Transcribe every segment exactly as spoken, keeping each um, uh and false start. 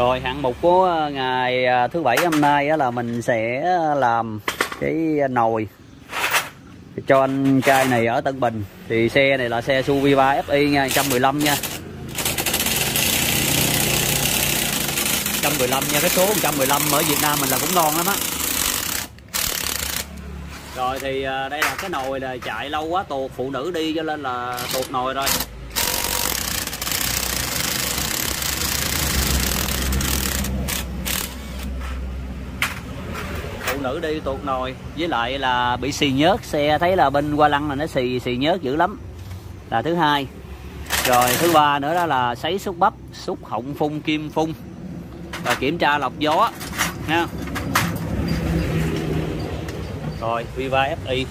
Rồi hạng mục của ngày thứ bảy hôm nay là mình sẽ làm cái nồi cho anh trai này ở Tân Bình. Thì xe này là xe Suviva ép i nha, một trăm mười lăm nha. một trăm mười lăm nha, cái số một trăm mười lăm ở Việt Nam mình là cũng ngon lắm á. Rồi thì đây là cái nồi là chạy lâu quá tuột, phụ nữ đi cho nên là tuột nồi rồi. Phụ nữ đi tuột nồi, với lại là bị xì nhớt, xe thấy là bên Hoa Lăng là nó xì xì nhớt dữ lắm, là thứ hai. Rồi thứ ba nữa đó là sấy xúc bắp, xúc họng phun kim phun và kiểm tra lọc gió nha. Rồi Viva ép i.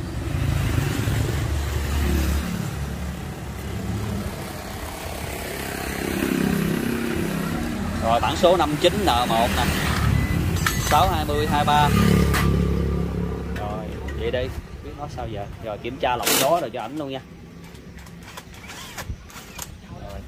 Rồi bản số năm chín N một nè, sáu hai không hai ba. Rồi vậy đi, biết nó sao giờ. Rồi kiểm tra lọc gió rồi cho ảnh luôn nha. Rồi.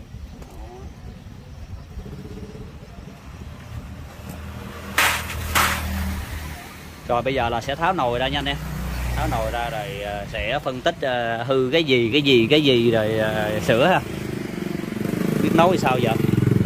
Rồi bây giờ là sẽ tháo nồi ra nha anh em. Tháo nồi ra rồi sẽ phân tích hư cái gì cái gì cái gì rồi sửa ha. Biết nấu sao giờ.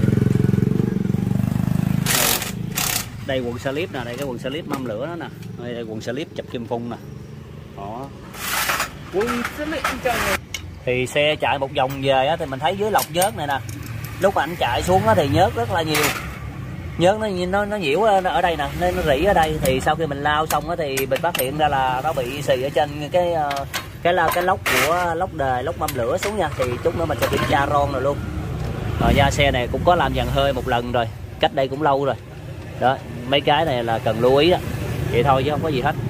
Đây quần slip nè, đây cái quần slip mâm lửa đó nè. Đây, đây quần slip chụp kim phun nè. Đó. Quần slip trời. Thì xe chạy một vòng về á thì mình thấy dưới lọc nhớt này nè. Lúc ảnh chạy xuống á thì nhớt rất là nhiều. Nhớt nó nó nó nhiễu ở đây nè, nên nó rỉ ở đây. Thì sau khi mình lao xong á thì mình phát hiện ra là nó bị xì ở trên cái cái cái, cái lốc của lốc đề, lốc mâm lửa xuống nha. Thì chút nữa mình sẽ kiểm tra ron rồi luôn. Rồi da xe này cũng có làm dàn hơi một lần rồi, cách đây cũng lâu rồi. Đó, mấy cái này là cần lưu ý đó. Vậy thôi chứ không có gì hết.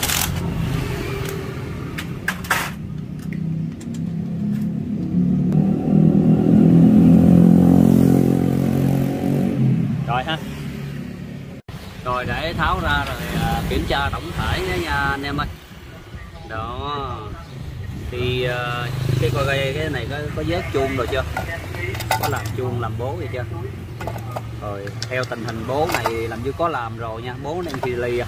Rồi ha. Rồi để tháo ra rồi à, kiểm tra tổng thể nha anh em ơi. Đó. Thì à, cái coi cái, cái này có có vết chuông rồi chưa? Có làm chuông làm bố gì chưa? Rồi theo tình hình bố này làm như có làm rồi nha, bố này thì lì à.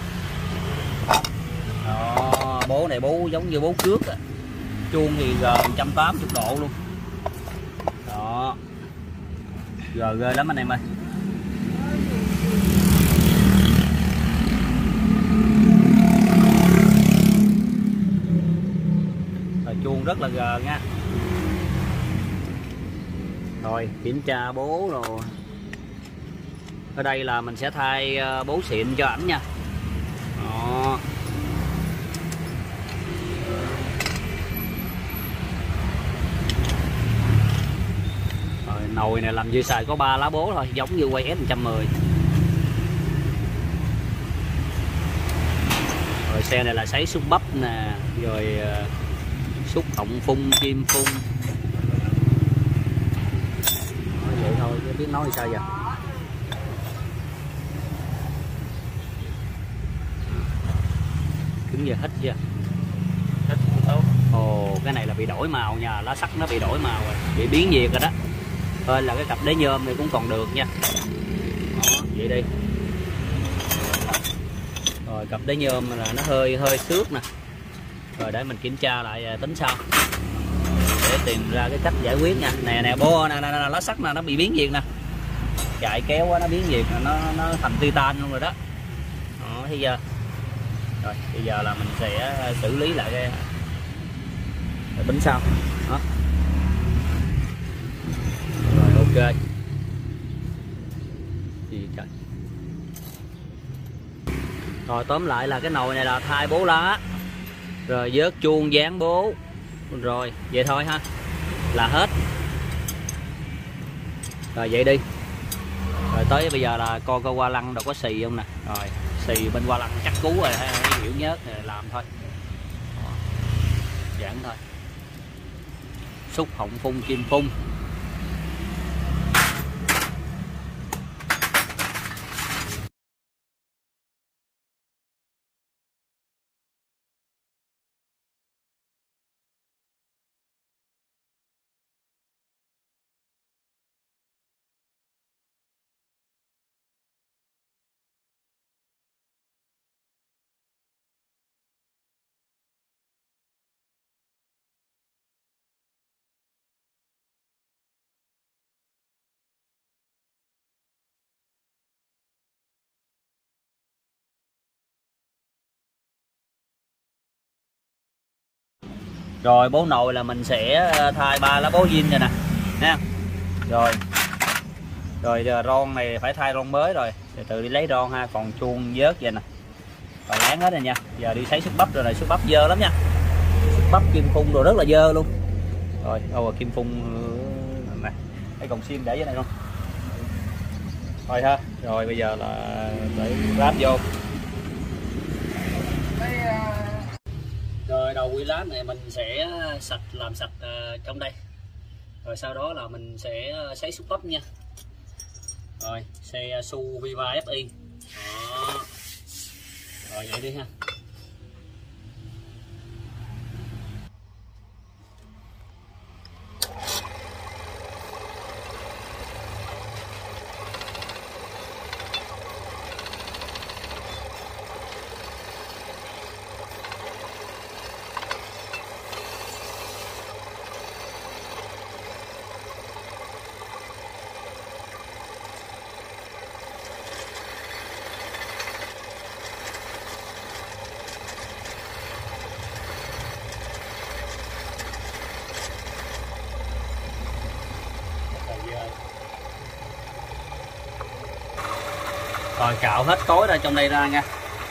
Đó, bố này bố giống như bố cước à. Chuông thì G một trăm tám mươi độ luôn. Đó. G ghê lắm anh em ơi. Rồi, chuông rất là G nha. Rồi kiểm tra bố rồi. Ở đây là mình sẽ thay bố xịn cho ảnh nha. Đó. Rồi nồi này làm như xài có ba lá bố thôi, giống như quay S một trăm mười. Rồi xe này là sấy xúc bắp nè, rồi xúc họng phun kim phun. Nói vậy thôi chứ biết nói sao giờ. Cứng giờ hết chưa? Hết tốt. Ồ, cái này là bị đổi màu nha, lá sắt nó bị đổi màu rồi, bị biến nhiệt rồi đó. Thôi là cái cặp đế nhôm này cũng còn được nha. Đó, vậy đi. Rồi cặp đế nhôm là nó hơi hơi xước nè. Rồi để mình kiểm tra lại tính sau. Để tìm ra cái cách giải quyết nha. Nè nè bô nè, nè, nè lá sắt nè nó bị biến nhiệt nè. Chạy kéo quá nó biến nhiệt, nó nó thành titan luôn rồi đó. Đó, thấy chưa? Rồi bây giờ là mình sẽ xử lý lại cái tính sau. Đó. Rồi ok. Gì trời. Rồi tóm lại là cái nồi này là thay bố lá, rồi vớt chuông dán bố, rồi vậy thôi ha, là hết. Rồi vậy đi. Rồi tới bây giờ là coi coi Hoa Lăng đâu có xì không nè. Rồi xì bên Hoa Lăng chắc cú rồi, hay hiểu nhớt rồi làm thôi. Giản thôi. Xúc họng phun kim phun. Rồi bố nồi là mình sẽ thay ba lá bố zin rồi nè nha. Rồi rồi ron này phải thay ron mới rồi, từ từ đi lấy ron ha, còn chuông vớt vậy nè, còn láng hết rồi nha. Giờ đi sấy xúc bắp rồi này, xúc bắp dơ lắm nha, xúc bắp kim phun đồ rất là dơ luôn. Rồi đâu rồi kim phun này, cái còng sim để dưới này không thôi ha. Rồi bây giờ là để ráp vô. Rồi đầu quy lát này mình sẽ sạch, làm sạch uh, trong đây, rồi sau đó là mình sẽ sấy xúc bắp nha. Rồi xe Su Viva ép i đó. Rồi vậy đi ha. Rồi cạo hết cối ra trong đây ra nha.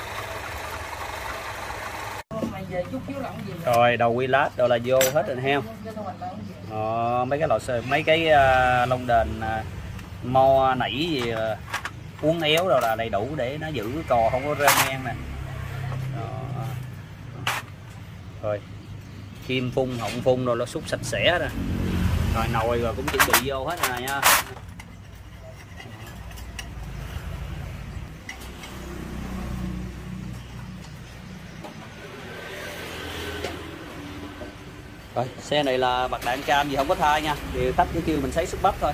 Rồi đầu quy lát rồi là vô hết rồi heo. Ờ, mấy cái lò xơ, mấy cái uh, lông đền uh, mo nảy gì uh, uốn éo rồi là đầy đủ để nó giữ cò không có rơi ngang nè. Đó. Rồi kim phun, họng phun rồi nó xúc sạch sẽ rồi. Rồi nồi rồi cũng chuẩn bị vô hết rồi nha. Rồi xe này là bạc đạn cam gì không có thay nha, thì khách cứ kêu mình sấy xúc bắp thôi.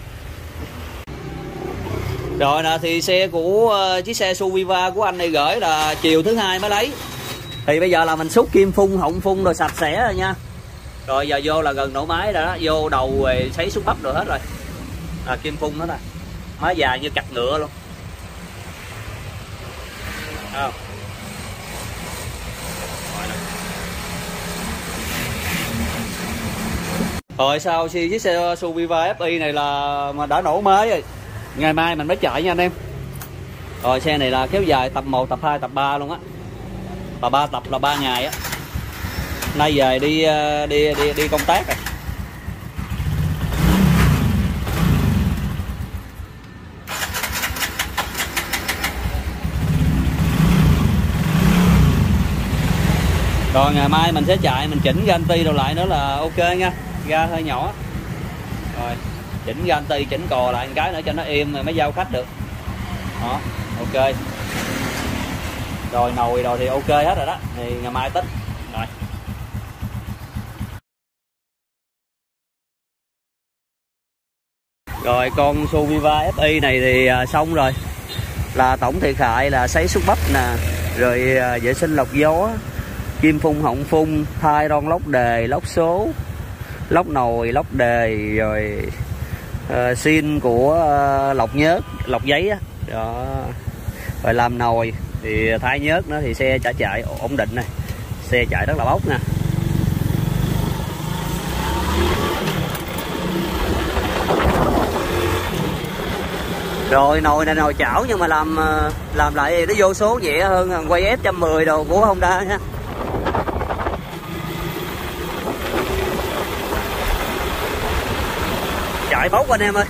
Rồi nè, thì xe của uh, chiếc xe Su Viva của anh này gửi là chiều thứ hai mới lấy, thì bây giờ là mình xúc kim phun, họng phun rồi sạch sẽ rồi nha. Rồi giờ vô là gần nổ máy rồi đó, vô đầu rồi sấy xúc bắp rồi hết rồi. À, kim phun hết rồi, máy dài như cặt ngựa luôn. À. Rồi sau khi chiếc xe Su Viva ép i này là mà đã nổ mới rồi, ngày mai mình mới chạy nha anh em. Rồi xe này là kéo dài tập một, tập hai, tập ba luôn á, tập ba tập là ba ngày á. Nay về đi đi đi đi công tác rồi. Rồi ngày mai mình sẽ chạy, mình chỉnh ganti đồ lại nữa là ok nha. Ga hơi nhỏ. Rồi chỉnh ganti, chỉnh cò lại một cái nữa cho nó êm rồi mới giao khách được. Đó, ok. Rồi nồi rồi thì ok hết rồi đó, thì ngày mai tính. Rồi. Rồi con Su Viva ép i này thì xong rồi. Là tổng thiệt hại là sấy xúc bắp nè, rồi vệ sinh lọc gió, kim phun, họng phun, thay ron lốc đề, lốc số, lốc nồi, lốc đề, rồi uh, xin của uh, lọc nhớt, lọc giấy á. Đó. Rồi làm nồi thì thay nhớt nữa thì xe chả chạy ổn định này, xe chạy rất là bốc nè. Rồi nồi này nồi chảo nhưng mà làm làm lại nó vô số nhẹ hơn quay ép một trăm mười đồ của Honda nha. Chạy bốc anh em ơi.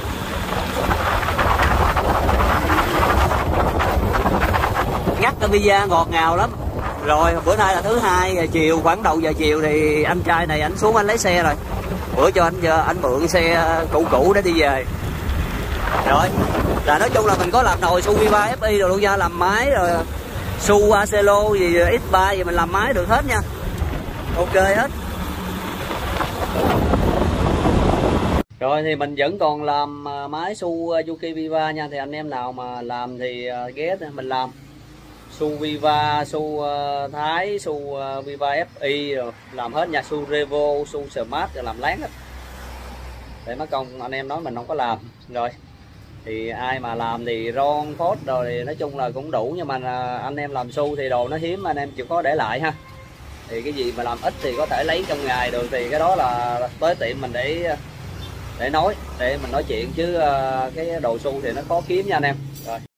Ngắt cái pizza ngọt ngào lắm. Rồi bữa nay là thứ hai, chiều khoảng đầu giờ chiều thì anh trai này anh xuống anh lấy xe rồi. Bữa cho anh anh mượn xe cũ cũ để đi về. Rồi là nói chung là mình có làm nồi Su Viva ép i rồi luôn nha, làm máy rồi Su Acelo gì ích ba gì mình làm máy được hết nha, ok hết. Rồi thì mình vẫn còn làm máy Suzuki Viva nha, thì anh em nào mà làm thì ghé mình làm Su Viva, Su Thái, Su Viva ép i rồi làm hết nha, Su Revo, Su Smart rồi làm láng hết. Để mất công anh em nói mình không có làm. Rồi thì ai mà làm thì ron phốt rồi thì nói chung là cũng đủ, nhưng mà anh em làm Su thì đồ nó hiếm, anh em chịu khó để lại ha. Thì cái gì mà làm ít thì có thể lấy trong ngày được, thì cái đó là tới tiệm mình để để nói để mình nói chuyện, chứ cái đồ xu thì nó khó kiếm nha anh em. Rồi